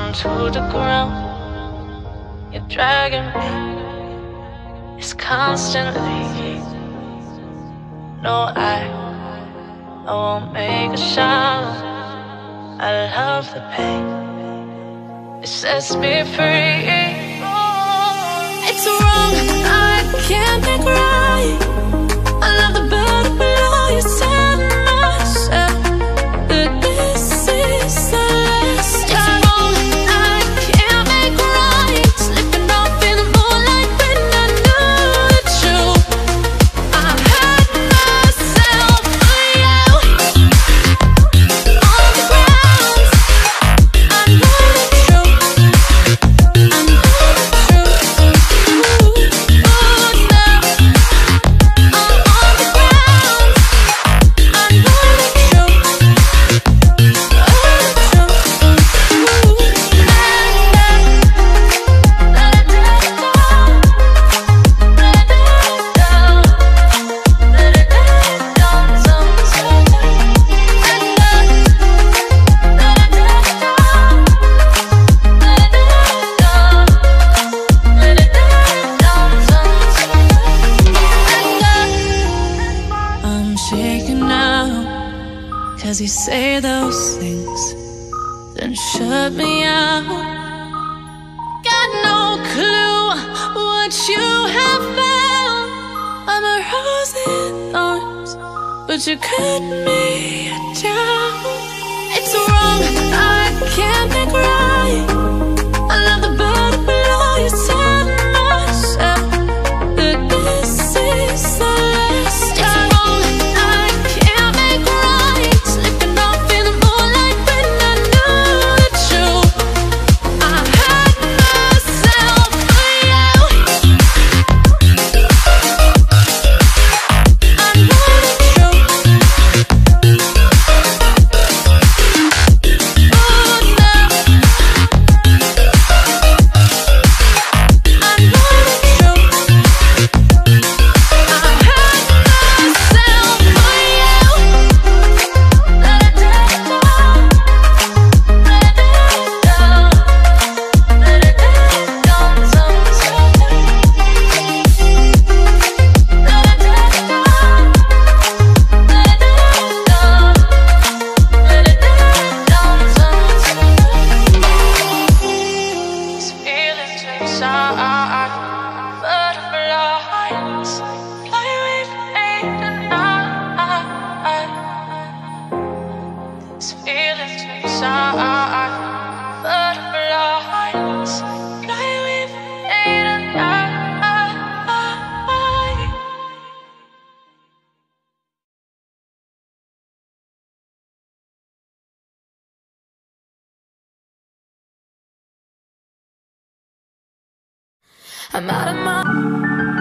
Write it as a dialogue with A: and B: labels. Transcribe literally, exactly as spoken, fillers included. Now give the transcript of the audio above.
A: down to the ground. You're dragging me, it's constantly. No, I, I won't make a sound. I love the pain, it sets me free. It's wrong, I can't make right. I love the bird below you, said myself that this is the last time. It's wrong, I can't make right. Slipping off in the moonlight when I knew the truth. I hurt myself for you. On the ground, I know the truth. I know the truth. Ooh, oh, now I'm on the ground. I know the truth. Oh, the truth. I'm shaking now, 'cause you say those things, then shut me out. Got no clue what you have found. I'm a rose in thorns, but you cut me down. It's wrong, I can't make right. I love the bird below you, said myself that this is the last time. It's wrong, I can't make right. Slipping off in the moonlight when I knew the truth. I hurt myself for you. I know the truth. Oh, now I know the truth. I hurt myself for you. Let it down, let it down, let it down, sometimes. Let it down, let it down, let it down, sometimes. These feelings inside, butterflies fly with me tonight. These feelings inside, butterflies fly with me tonight. I'm out of my